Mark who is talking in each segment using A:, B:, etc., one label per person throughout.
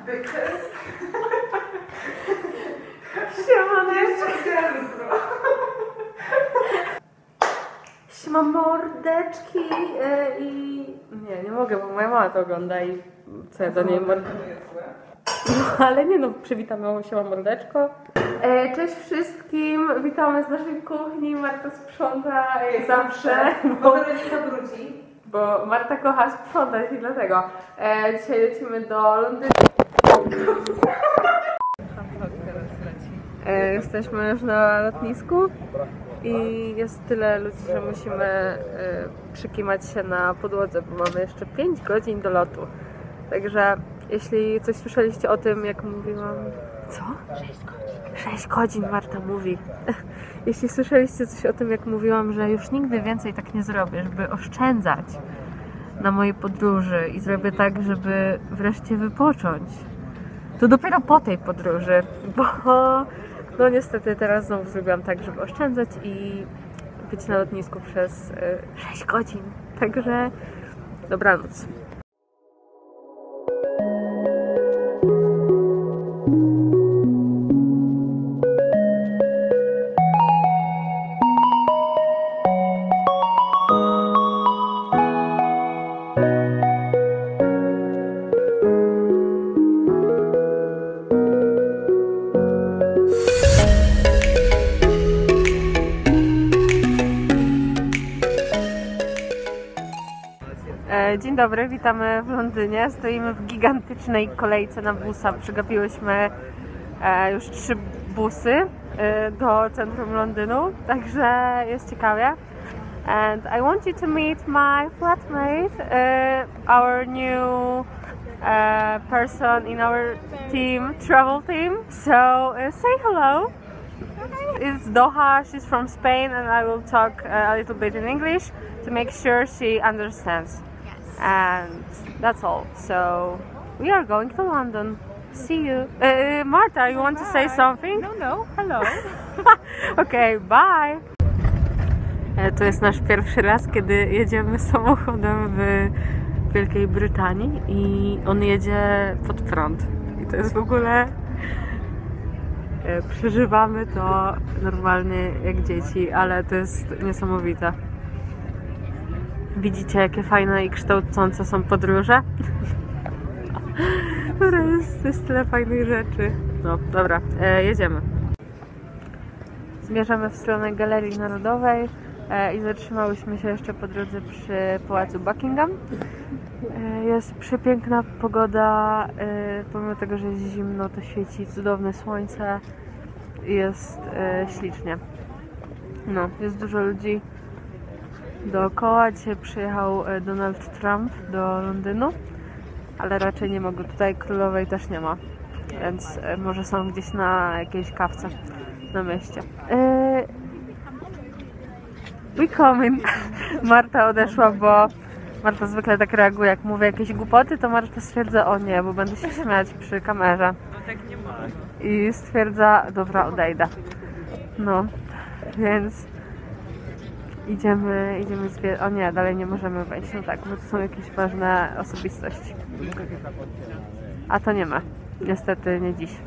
A: Because... Siema mordeczki i... Nie mogę, bo moja mama to ogląda i co ja do niej No ale nie no, przywitam ją, siema mordeczko. Cześć wszystkim, witamy z naszej kuchni, Marta sprząta jak zawsze. Bo Weronika brudzi. Bo Marta kocha sprzątać i dlatego. Dzisiaj lecimy do Londynu. Jesteśmy już na lotnisku i jest tyle ludzi, że musimy przykimać się na podłodze, bo mamy jeszcze 5 godzin do lotu. Także jeśli coś słyszeliście o tym, jak mówiłam... Co? 6 godzin Marta mówi. Jeśli słyszeliście coś o tym, jak mówiłam, że już nigdy więcej tak nie zrobię, żeby oszczędzać na mojej podróży i zrobię tak, żeby wreszcie wypocząć, to dopiero po tej podróży, bo no niestety teraz znowu zrobiłam tak, żeby oszczędzać i być na lotnisku przez 6 godzin. Także dobranoc. Dzień dobry, witamy w Londynie. Stoimy w gigantycznej kolejce na busa. Przegapiłyśmy już 3 busy do centrum Londynu, także jest ciekawie. And I want you to meet my flatmate, our new person in our team, travel team. So say hello. It's Doha, she's from Spain, and I will talk a little bit in English to make sure she understands. And that's all. So we are going to London. See you. Marta, you want to say something?
B: No. Hello.
A: Okay, bye. To jest nasz pierwszy raz, kiedy jedziemy samochodem w Wielkiej Brytanii i on jedzie pod prąd. I to jest w ogóle... Przeżywamy to normalnie jak dzieci, ale to jest niesamowite. Widzicie, jakie fajne i kształcące są podróże? Jest tyle fajnych rzeczy. No, dobra, jedziemy. Zmierzamy w stronę Galerii Narodowej i zatrzymałyśmy się jeszcze po drodze przy Pałacu Buckingham. Jest przepiękna pogoda, pomimo tego, że jest zimno, to świeci cudowne słońce i jest ślicznie. No, jest dużo ludzi dookoła. Dzisiaj przyjechał Donald Trump do Londynu, ale raczej nie ma go tutaj, królowej też nie ma, więc może są gdzieś na jakiejś kawce na mieście. We coming. Marta odeszła, bo Marta zwykle tak reaguje, jak mówię jakieś głupoty, to Marta stwierdza, o nie, bo będę się śmiać przy kamerze.
B: No tak nie ma.
A: I stwierdza, dobra, odejdę. No, więc idziemy o nie, dalej nie możemy wejść, no tak, bo to są jakieś ważne osobistości. A to nie ma, niestety nie dziś.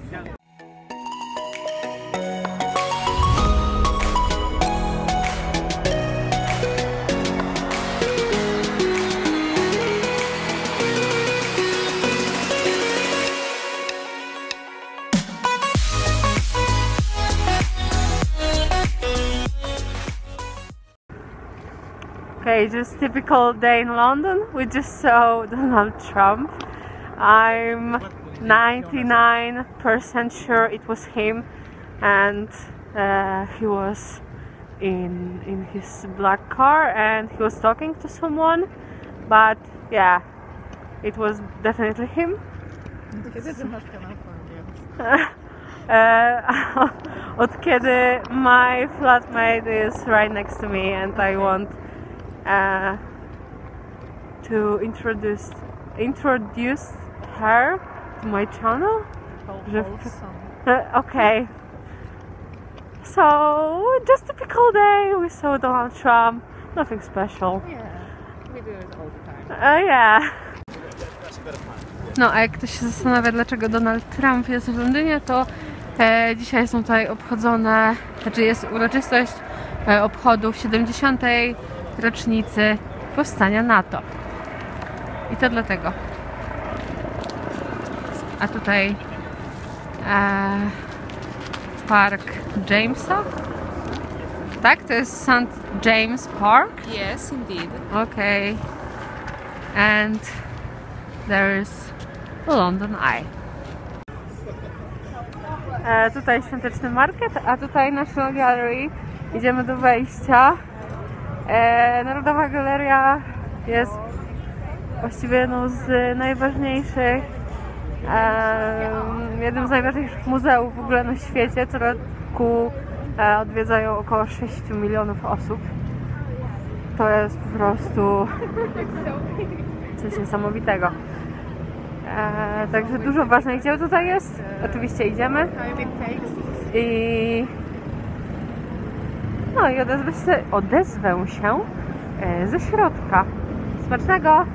A: Okay, just typical day in London. We just saw Donald Trump. I'm 99% sure it was him, and he was in his black car and he was talking to someone, but yeah, it was definitely him.
B: Kiedy ty masz kanał po angielsku?
A: Od kiedy my flatmate is right next to me and I want to introduce her to my channel. Okay. So just a typical day. We saw Donald Trump. Nothing special.
B: Yeah, we do it all the time.
A: Yeah.
C: That's a better plan.
A: No a jak ktoś się zastanawia, dlaczego Donald Trump jest w Londynie, to dzisiaj są tutaj obchodzone, znaczy jest uroczystość obchodów 70. rocznicy powstania NATO. I to dlatego. A tutaj Park Jamesa. Tak? To jest St. James Park?
B: Yes, indeed.
A: Okay. And there's the London Eye. Tutaj świąteczny market, a tutaj National Gallery. Idziemy do wejścia. Narodowa Galeria jest właściwie jedną z najważniejszych, jednym z najważniejszych muzeów w ogóle na świecie. Co roku odwiedzają około 6 milionów osób. To jest po prostu coś niesamowitego. Także dużo ważnych dzieł tutaj jest. Oczywiście idziemy. No i odezwę się ze środka. Smacznego!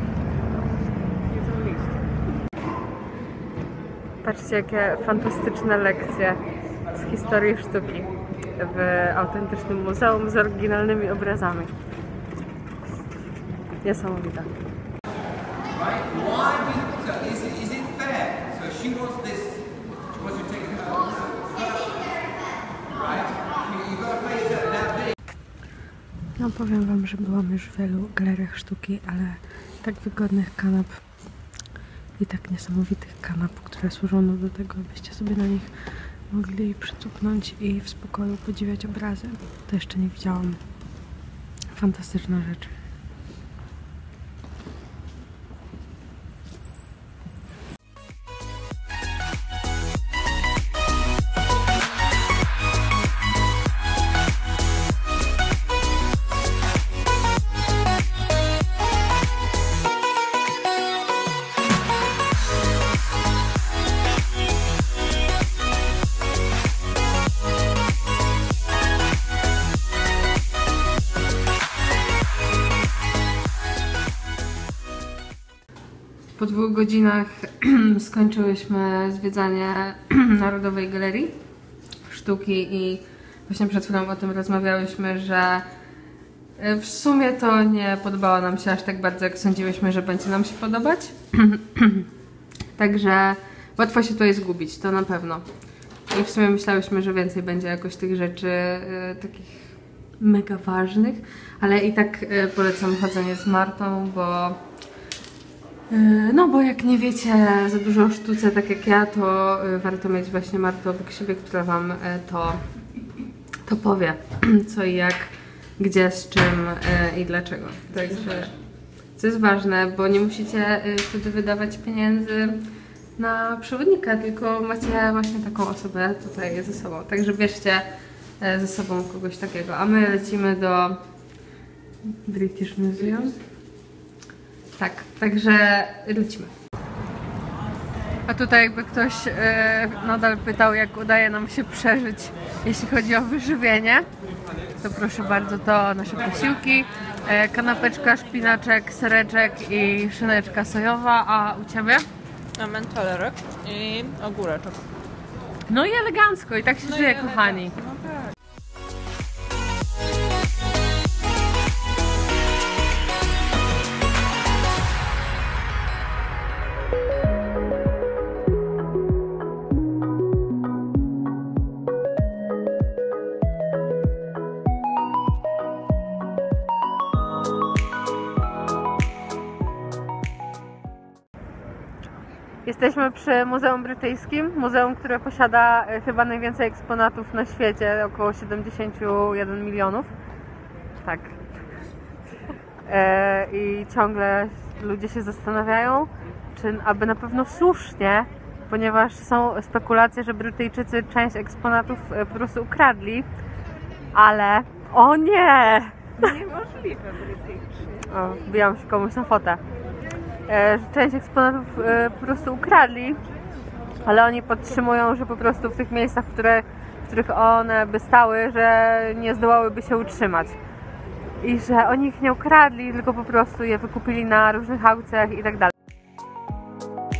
A: Patrzcie, jakie fantastyczne lekcje z historii sztuki w autentycznym muzeum z oryginalnymi obrazami. Niesamowite. No powiem wam, że byłam już w wielu galeriach sztuki, ale tak wygodnych kanap i tak niesamowitych kanap, które służą do tego, abyście sobie na nich mogli przycupnąć i w spokoju podziwiać obrazy, to jeszcze nie widziałam. Fantastyczna rzecz. Po 2 godzinach skończyłyśmy zwiedzanie Narodowej Galerii Sztuki i właśnie przed chwilą o tym rozmawiałyśmy, że w sumie to nie podobało nam się aż tak bardzo, jak sądziłyśmy, że będzie nam się podobać. Także łatwo się tutaj zgubić, to na pewno. I w sumie myślałyśmy, że więcej będzie jakoś tych rzeczy takich mega ważnych, ale i tak polecam chodzenie z Martą, bo jak nie wiecie za dużo o sztuce, tak jak ja, to warto mieć właśnie Martę obok siebie, która wam to powie, co i jak, gdzie, z czym i dlaczego. Także, co jest ważne, bo nie musicie wtedy wydawać pieniędzy na przewodnika, tylko macie właśnie taką osobę tutaj ze sobą. Także bierzcie ze sobą kogoś takiego. A my lecimy do British Museum. Tak, także lecimy. A tutaj jakby ktoś nadal pytał, jak udaje nam się przeżyć, jeśli chodzi o wyżywienie, to proszę bardzo, to nasze posiłki, kanapeczka, szpinaczek, sereczek i szyneczka sojowa, a u Ciebie?
B: Mentolerek i ogóreczek.
A: No i elegancko, i tak się żyje, kochani.
B: No tak.
A: Jesteśmy przy Muzeum Brytyjskim, muzeum, które posiada chyba najwięcej eksponatów na świecie, około 71 milionów. Tak. I ciągle ludzie się zastanawiają, czy aby na pewno słusznie, ponieważ są spekulacje, że Brytyjczycy część eksponatów po prostu ukradli, ale o nie!
B: Niemożliwe Brytyjczycy.
A: O, wbijam się komuś na fotę. Część eksponatów po prostu ukradli, ale oni podtrzymują, że po prostu w tych miejscach, w których one by stały, że nie zdołałyby się utrzymać. I że oni ich nie ukradli, tylko po prostu je wykupili na różnych aukcjach i tak dalej.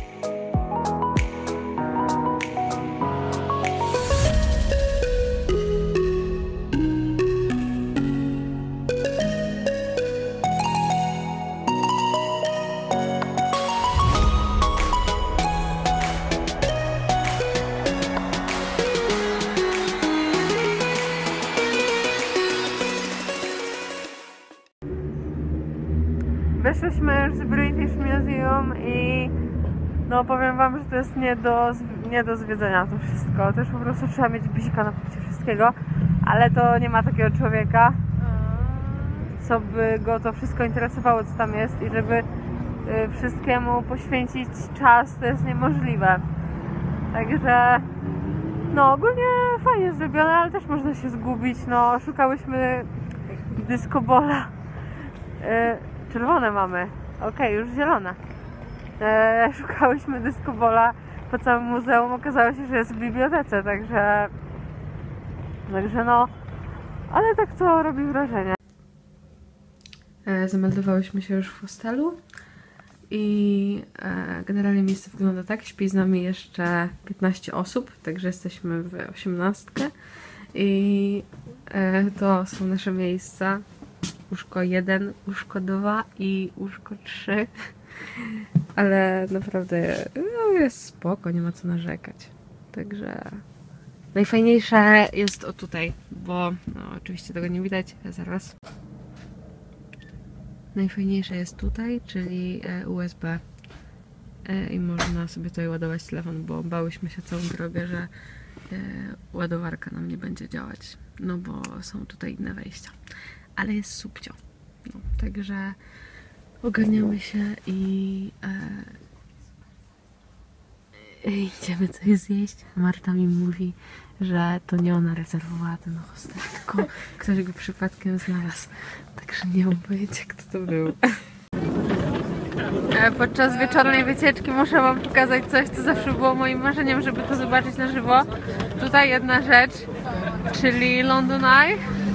A: no powiem wam, że to jest nie do zwiedzenia to wszystko. To już po prostu trzeba mieć bzika na punkcie wszystkiego, ale to nie ma takiego człowieka, co by go to wszystko interesowało, co tam jest, i żeby wszystkiemu poświęcić czas, to jest niemożliwe. Także no ogólnie fajnie zrobione, ale też można się zgubić. No szukałyśmy dyskobola. Czerwone mamy. Okej, już zielone. Szukałyśmy dyskobola po całym muzeum. Okazało się, że jest w bibliotece, także no, ale tak to robi wrażenie. Zameldowałyśmy się już w hostelu i generalnie miejsce wygląda tak. Śpi z nami jeszcze 15 osób, także jesteśmy w 18 i to są nasze miejsca. Łóżko 1, łóżko 2 i łóżko 3. Ale naprawdę no, jest spoko, nie ma co narzekać. Także najfajniejsze jest o tutaj, bo no, oczywiście tego nie widać, zaraz. Najfajniejsze jest tutaj, czyli USB. I można sobie tutaj ładować telefon, bo bałyśmy się całą drogę, że ładowarka nam nie będzie działać. No bo są tutaj inne wejścia. Ale jest subcio. No, także ogarniamy się i idziemy coś zjeść. Marta mi mówi, że to nie ona rezerwowała ten hostel, tylko ktoś go przypadkiem znalazł. Także nie mam pojęcia, kto to był. Podczas wieczornej wycieczki muszę wam pokazać coś, co zawsze było moim marzeniem, żeby to zobaczyć na żywo. Tutaj jedna rzecz, czyli London Eye.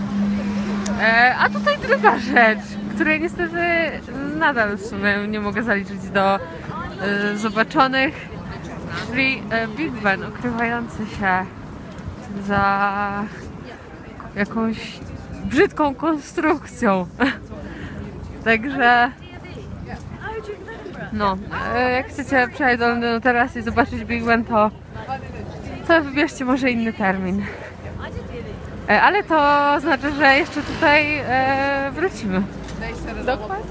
A: A tutaj druga rzecz, której niestety nadal w sumie nie mogę zaliczyć do zobaczonych, czyli Big Ben ukrywający się za jakąś brzydką konstrukcją. Także no, jak chcecie przyjechać do Londynu teraz i zobaczyć Big Ben, to wybierzcie może inny termin. Ale to znaczy, że jeszcze tutaj wrócimy. Dokładnie.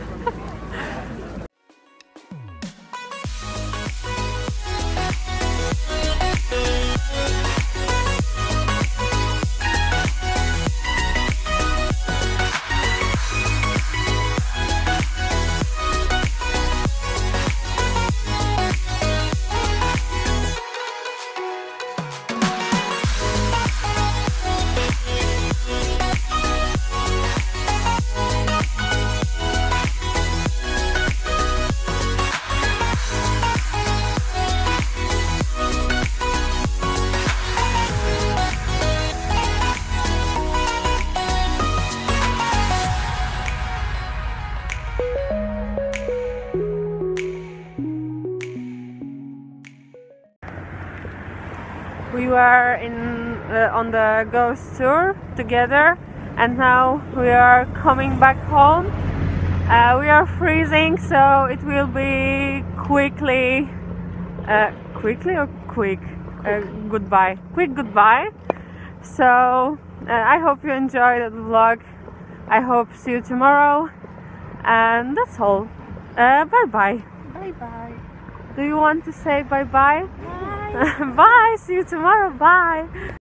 A: We were on the ghost tour together, and now we are coming back home. We are freezing, so it will be quick goodbye. So I hope you enjoyed the vlog. I hope see you tomorrow, and that's all. Bye bye.
B: Bye bye.
A: Do you want to say bye bye?
B: Bye.
A: Bye, see you tomorrow, bye!